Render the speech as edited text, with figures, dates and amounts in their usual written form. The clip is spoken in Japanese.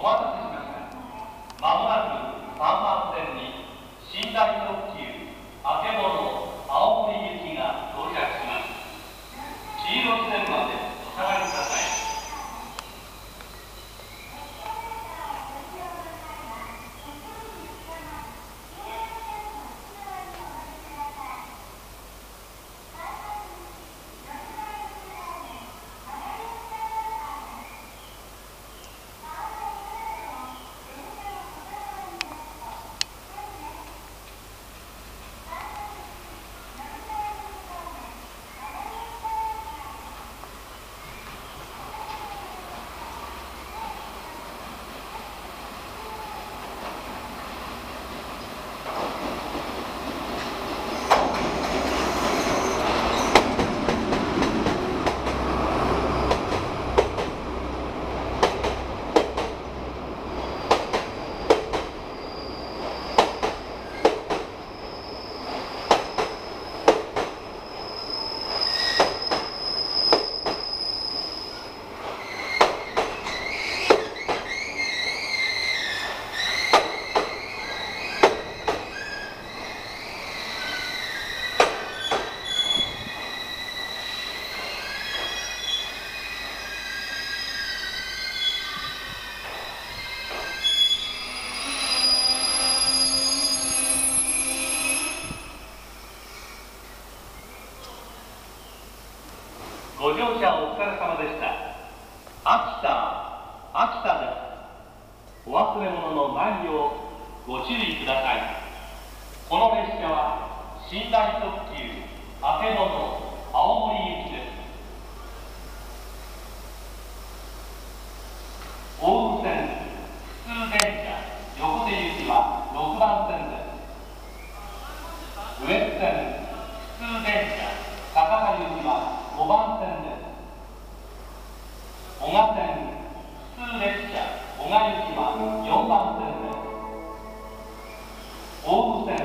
待たせしました。まもなく3番線に寝台特急あけぼの青森行きが到着します。黄色い線までお下がりください。ご乗車お疲れ様でした。秋田です。お忘れ物のないようご注意ください。この列車は寝台特急あけぼの青森行きです。奥羽線普通電車横手行きは6番線です。羽越線普通電車高田行きは5番線です。男鹿線普通列車男鹿行きは4番線です。奥羽線